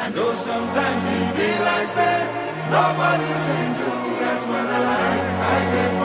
I know sometimes it be like say, nobody send you, that's when I did